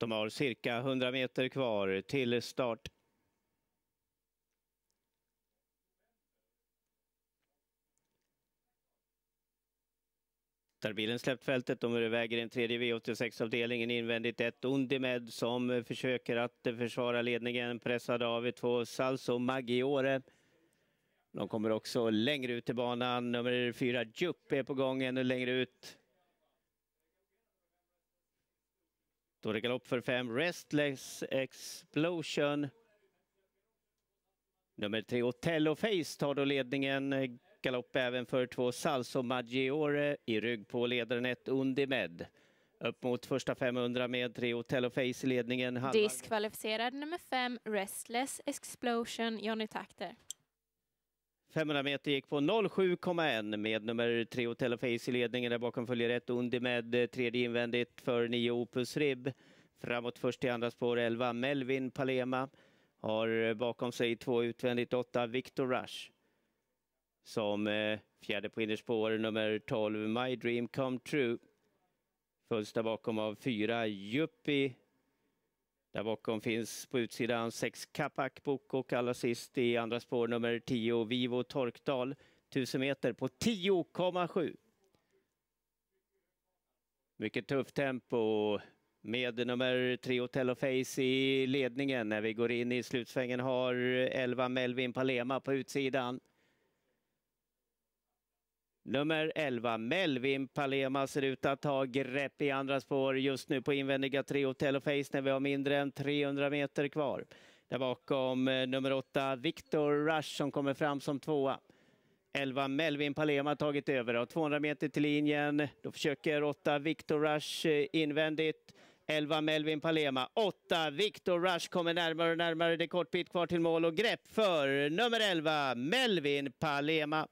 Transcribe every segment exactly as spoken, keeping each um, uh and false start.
De har cirka hundra meter kvar till start. Där bilen släppt fältet, de överväger en tredje V åttiosex-avdelningen invändigt ett Undimed som försöker att försvara ledningen, pressad av två Salso Maggiore. De kommer också längre ut i banan, nummer fyra Jupp är på gång ännu längre ut. Då är det galopp för fem Restless Explosion. Nummer tre Otello Face tar då ledningen. Galopp även för två Salso Maggiore, i rygg på ledaren ett Undimed. Upp mot första femhundra med tre Otello Face i ledningen. Halvar. Diskvalificerad nummer fem Restless Explosion, Johnny Takter. femhundra meter gick på noll sju komma ett med nummer tre Otello Face i ledningen. Där bakom följer ett Undimed, tredje invändigt för nio Opus Rib. Framåt först till andra spår elva Melvin Palema. Har bakom sig två utvändigt åtta Victor Rush. Som eh, fjärde på innerspår nummer tolv My Dream Come True. Följs där bakom av fyra Yuppie. Där bakom finns på utsidan sex Kapak Bok och allra sist i andra spår nummer tio Vivo Torkdal. tusen meter på tio komma sju. Mycket tufft tempo med nummer tre Otello Face i ledningen. När vi går in i slutsvängen har elva Melvin Palema på utsidan. Nummer elva Melvin Palema ser ut att ha grepp i andra spår just nu på invändiga tre Otello Face när vi har mindre än trehundra meter kvar. Där bakom nummer åtta Victor Rush som kommer fram som tvåa. elva Melvin Palema tagit över och tvåhundra meter till linjen. Då försöker åtta Victor Rush invändigt. elva Melvin Palema. åtta Victor Rush kommer närmare och närmare. Det är kort bit kvar till mål och grepp för nummer elva Melvin Palema.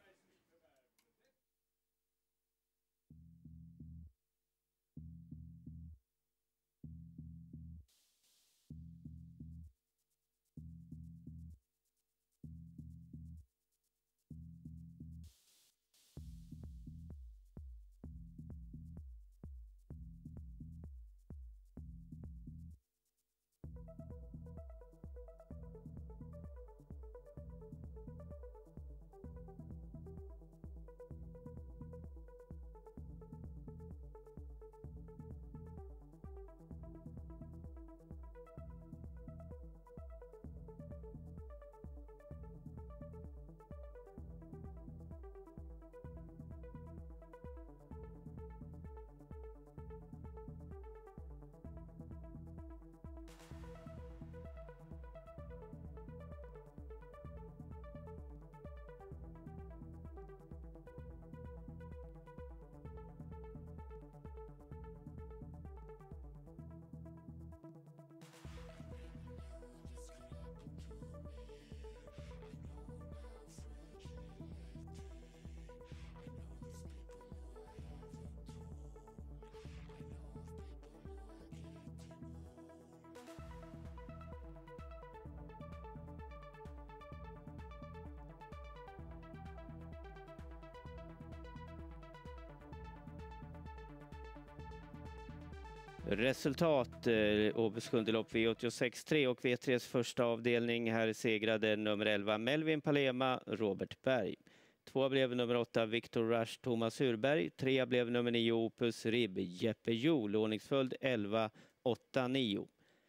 Resultat, eh, Åbys sjundelopp V åttiosex tre och V tre:s första avdelning. Här segrade nummer elva Melvin Palema, Robert Berg. Två blev nummer åtta Victor Rush, Thomas Urberg. Tre blev nummer nio Opus Rib, Jeppe Jol. Ordningsföljd elva åtta nio.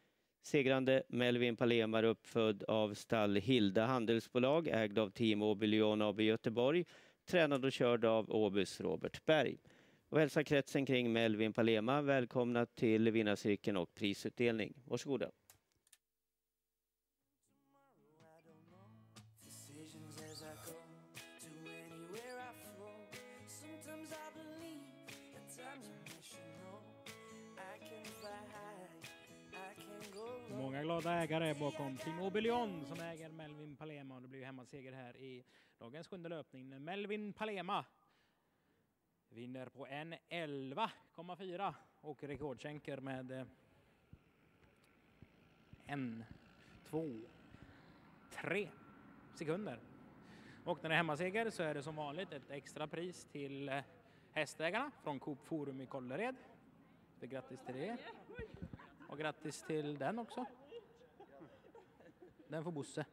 Segrande Melvin Palema, uppfödd av stall Hilda Handelsbolag, ägd av Team Åby-Lyon A B Göteborg. Tränad och körd av Åbys Robert Berg. Och hälsa kretsen kring Melvin Palema. Välkomna till vinnarcirkeln och prisutdelning. Varsågoda. Många glada ägare bakom Team Åby-Lyon som äger Melvin Palema. Det blir hemmaseger här i dagens sjunde löpning. Melvin Palema vinner på en elva komma fyra och rekordskänker med en, två, tre sekunder. Och när det är hemmaseger så är det som vanligt ett extra pris till hästägarna från Coop Forum i Kållered. Så grattis till det. Och grattis till den också. Den får Bosse.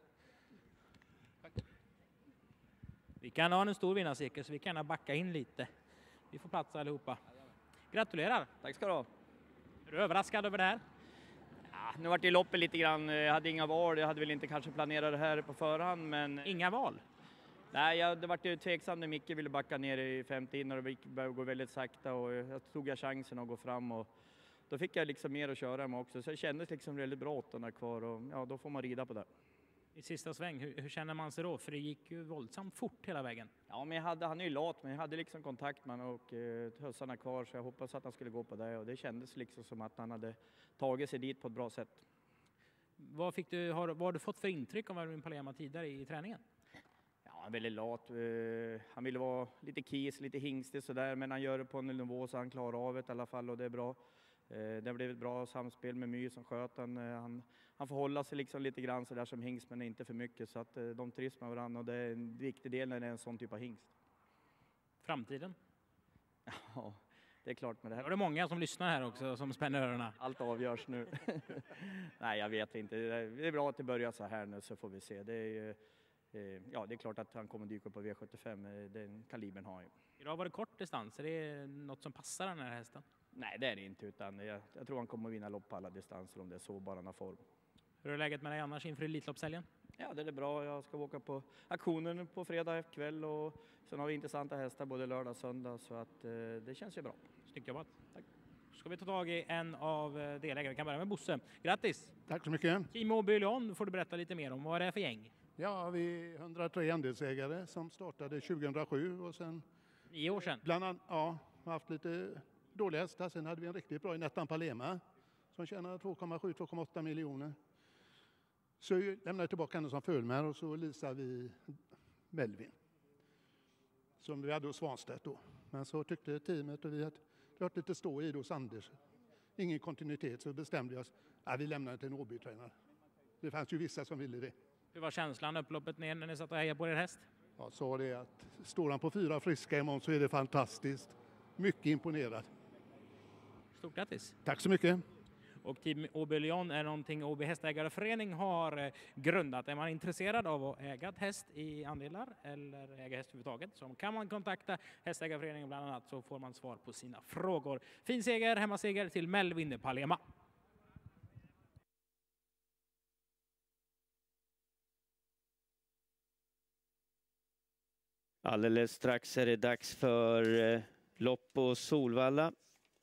Vi kan ha en stor vinnarcirkel så vi kan backa in lite. Vi får plats allihopa. Gratulerar! Tack ska du ha. Är du överraskad över det här? Ja, nu vart det loppet lite grann. Jag hade inga val. Jag hade väl inte kanske planerat det här på förhand, men... Inga val? Nej, jag, det vart ju tveksam när Micke ville backa ner i femte in och det började gå väldigt sakta och jag tog jag chansen att gå fram och då fick jag liksom mer att köra med också. Så det kändes liksom väldigt bra åttorna kvar och ja, då får man rida på det. I sista sväng, hur, hur känner man sig då? För det gick ju våldsamt fort hela vägen. Ja, men jag hade, han är ju lat, men jag hade liksom kontakt med honom och eh, hössarna kvar så jag hoppas att han skulle gå på det och det kändes liksom som att han hade tagit sig dit på ett bra sätt. Vad, fick du, har, vad har du fått för intryck av Melvin Palema tidigare i, i träningen? Ja, han är väldigt lat. Eh, han ville vara lite kis, lite hingstig sådär, men han gör det på en nivå så han klarar av det i alla fall och det är bra. Eh, det blev ett bra samspel med My som sköt han. Eh, han. Han får hålla sig liksom lite grann sådär som hingst, men inte för mycket så att eh, de trivs med varandra och det är en viktig del när det är en sån typ av hingst. Framtiden? Ja, det är klart med det här. Då är det många som lyssnar här också som spänner öronen. Allt avgörs nu. Nej, jag vet inte. Det är bra att det börjar så här nu så får vi se. Det är ju, ja, det är klart att han kommer dyka upp på V sjuttiofem. Den kalibern har han ju. Idag var det kort distans. Är det något som passar den här hästen? Nej, det är det inte. Utan jag, jag tror han kommer att vinna lopp på alla distanser om det är så, bara han har form. Hur är läget med dig annars inför Elitloppshelgen? Ja, det är bra. Jag ska åka på auktionen på fredag kväll och sen har vi intressanta hästar både lördag och söndag så att eh, det känns ju bra. Snyggt jobbat. Tack. Ska vi ta tag i en av delägarna. Vi kan börja med Bosse. Grattis! Tack så mycket. Team Mobilion får du berätta lite mer om. Vad är det för gäng? Ja, vi är hundratre andelsägare som startade tjugohundrasju och sen... Nio år sedan? Bland annat, ja, har haft lite dåliga hästar. Sen hade vi en riktigt bra i Nettan Palema som tjänar två komma sju till två komma åtta miljoner. Så jag lämnade tillbaka henne som fölmer och så leasade vi Melvin. Som vi hade hos Svanstedt då. Men så tyckte teamet och vi att det var lite stå i hos Anders. Ingen kontinuitet så bestämde vi oss att vi lämnade till en Åby-tränare. Det fanns ju vissa som ville det. Hur var känslan upploppet ner när ni satt och hejade på er häst? Jag sa det att står han på fyra friska imorgon så är det fantastiskt. Mycket imponerad. Stort grattis! Tack så mycket! Och Team Mobilion är någonting Åby Hästägareförening har grundat. Är man intresserad av att äga ett häst i andelar eller äga häst överhuvudtaget så kan man kontakta Hästägareföreningen bland annat så får man svar på sina frågor. Fin seger, hemmaseger till Melvin Palema. Alldeles strax är det dags för eh, lopp på Solvalla.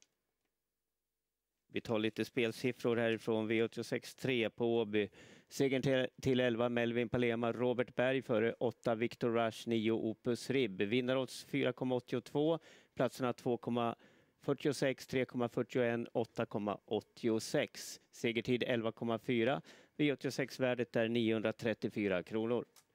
Vi tar lite spelsiffror härifrån V åttiosex tre på Åby. Segern till, till elva Melvin Palema, Robert Berg före åtta Victor Rush, nio Opus Rib. Vinnarodds fyra komma åttiotvå, platserna två komma fyrtiosex, tre komma fyrtioett, åtta komma åttiosex. Segertid elva komma fyra, V åttiosex-värdet är niohundratrettiofyra kronor.